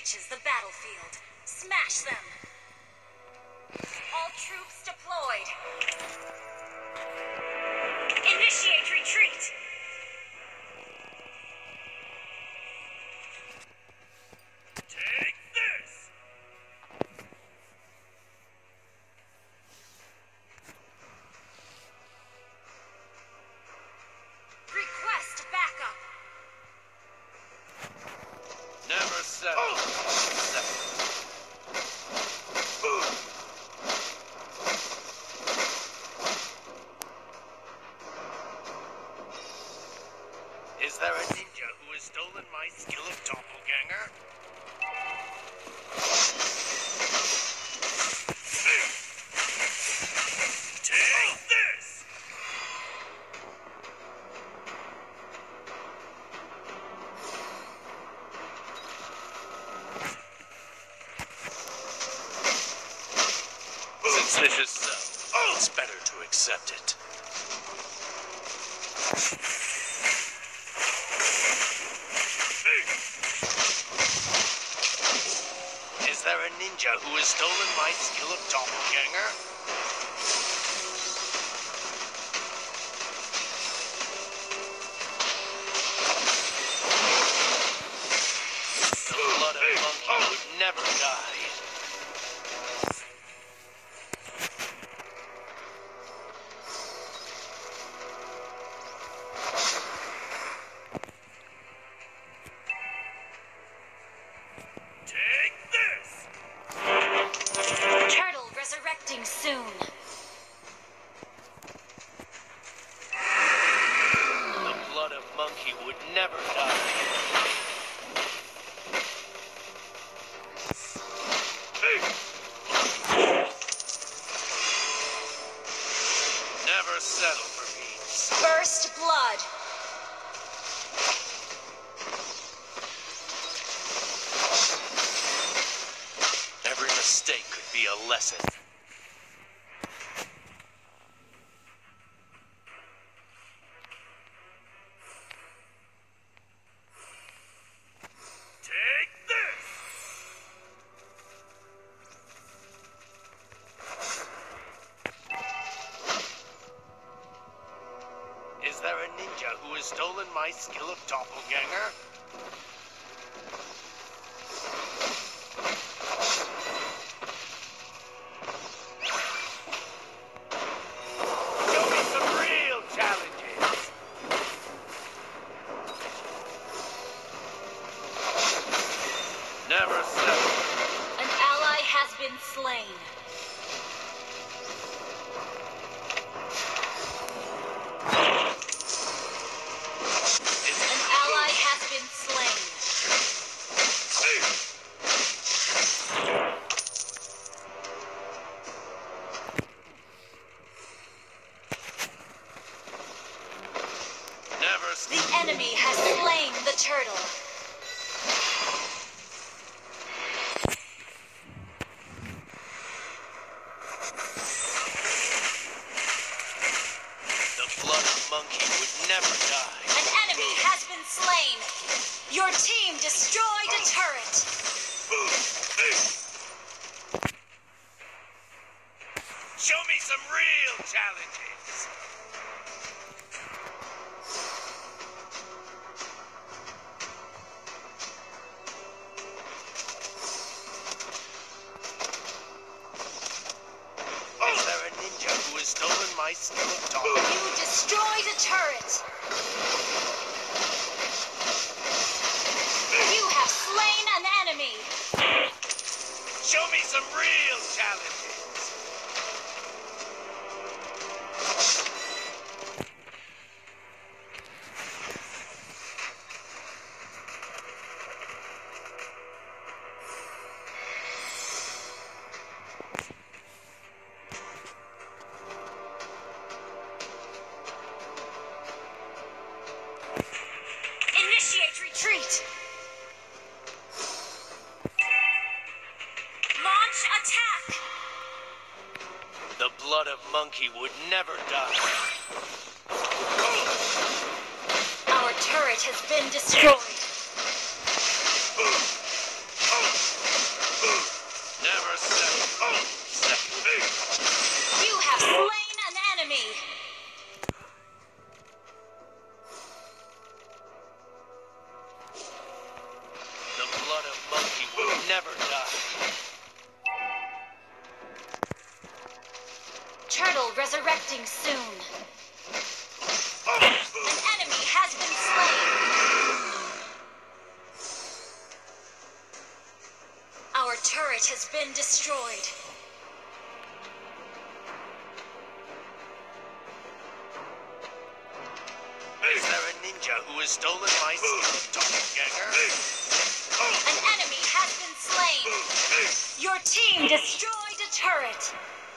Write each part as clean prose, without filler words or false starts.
reaches the battlefield. Smash them! All troops deployed. Initiate retreat! Take this! Request backup! Never settle. Is there a ninja who has stolen my skill of doppelganger? Take this! Since this is so, it's better to accept it. Is there a ninja who has stolen my skill of doppelganger? The blood of monkey would never die. Take this! Turtle resurrecting soon. The blood of monkey would never die. Never settle for peace. First blood. Every mistake could be a lesson. Take this! Is there a ninja who has stolen my skill of doppelganger? Show me some real challenges! Never settle. An ally has been slain. An ally has been slain. Never The enemy has slain the turtle. The blood of monkey would never die. An enemy has been slain. Your team destroyed a turret. Show me some real challenges. Is there a ninja who has stolen my skill of doppelganger? You destroyed a turret. You have slain an enemy. Show me some real challenges. Initiate retreat. Launch attack. The blood of monkey would never die. Our turret has been destroyed. never die. Turtle resurrecting soon. An enemy has been slain. Our turret has been destroyed. Is there a ninja who has stolen my skill of doppelganger? An enemy has been slain. Your team destroyed a turret.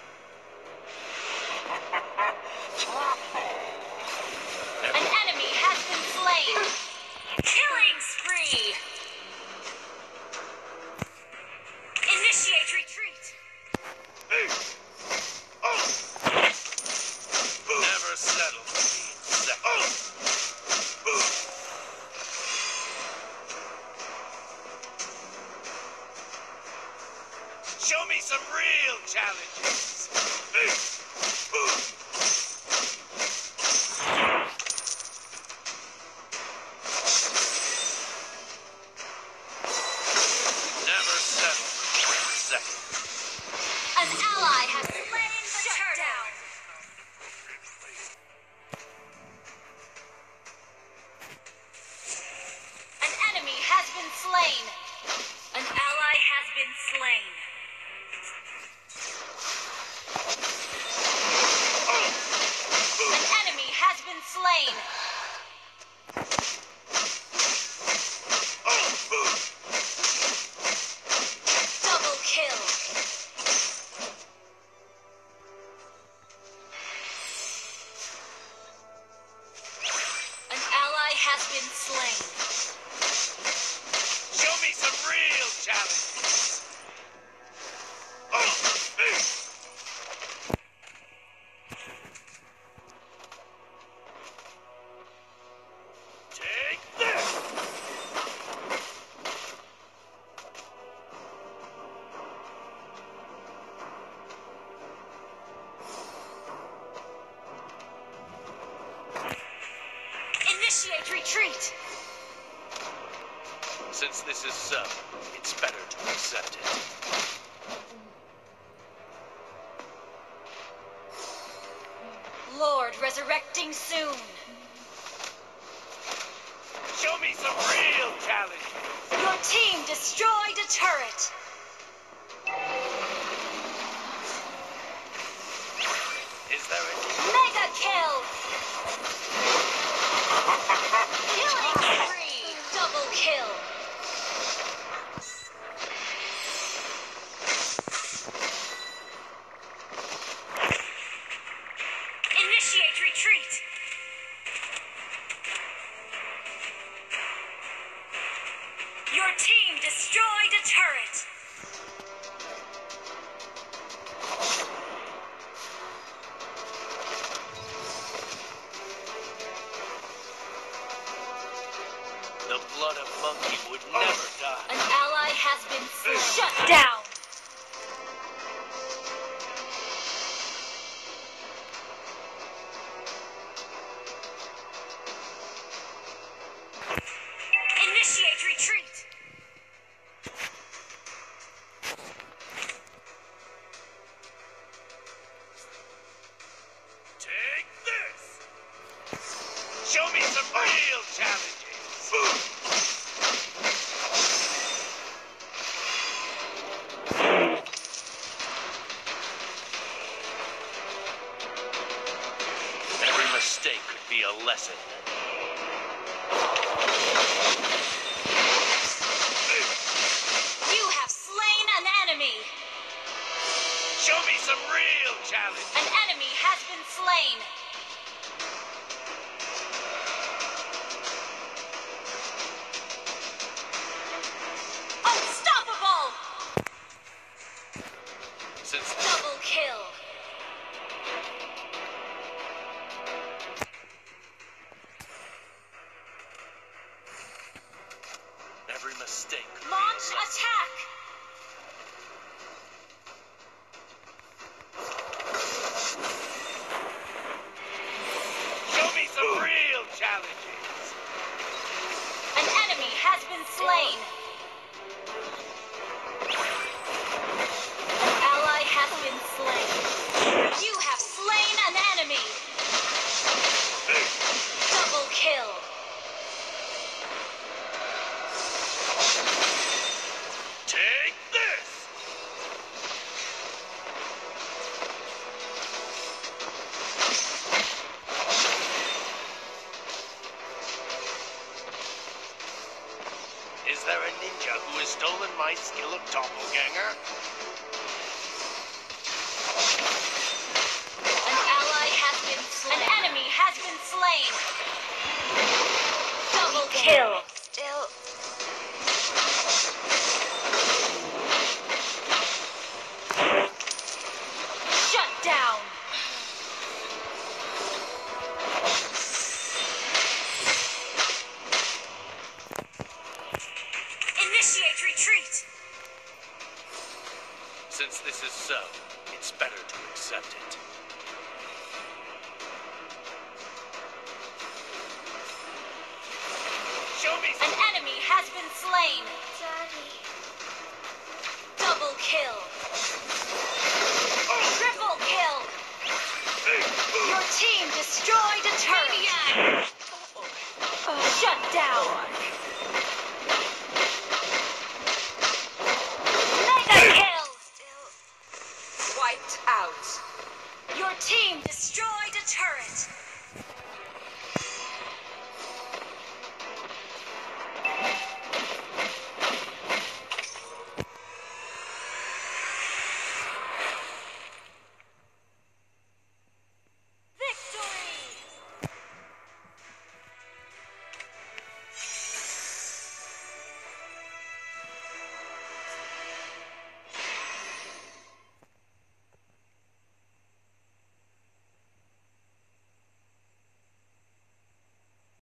An enemy has been slain. Killing spree. Initiate retreat. Never settle for being second. Show me some real challenges. Never settle for being second. An ally has slain the turtle. An enemy has been slain. An ally has been slain. An enemy has been slain. Double kill. An ally has been slain. Show me some real challenges. Take this. Initiate retreat. Since this is so, it's better to accept it. Lord resurrecting soon. Show me some real challenges. Your team destroyed a turret. Is there any? Mega kill. Killing spree. Double kill. Initiate retreat. Your team destroyed a turret. The blood of monkey would never die. An ally has been slain. Shut down. Initiate retreat. Take this. Show me some real challenges. Every mistake could be a lesson. You have slain an enemy. Show me some real challenges. An enemy has been slain. Unstoppable. Since Double kill. every mistake could be a Launch lesson. attack. Show me some real challenges. An enemy has been slain. there a ninja who has stolen my skill of doppelganger? An ally has been slain. An enemy has been slain. Double kill. Still. Shut down. Initiate retreat. Since this is so, it's better to accept it.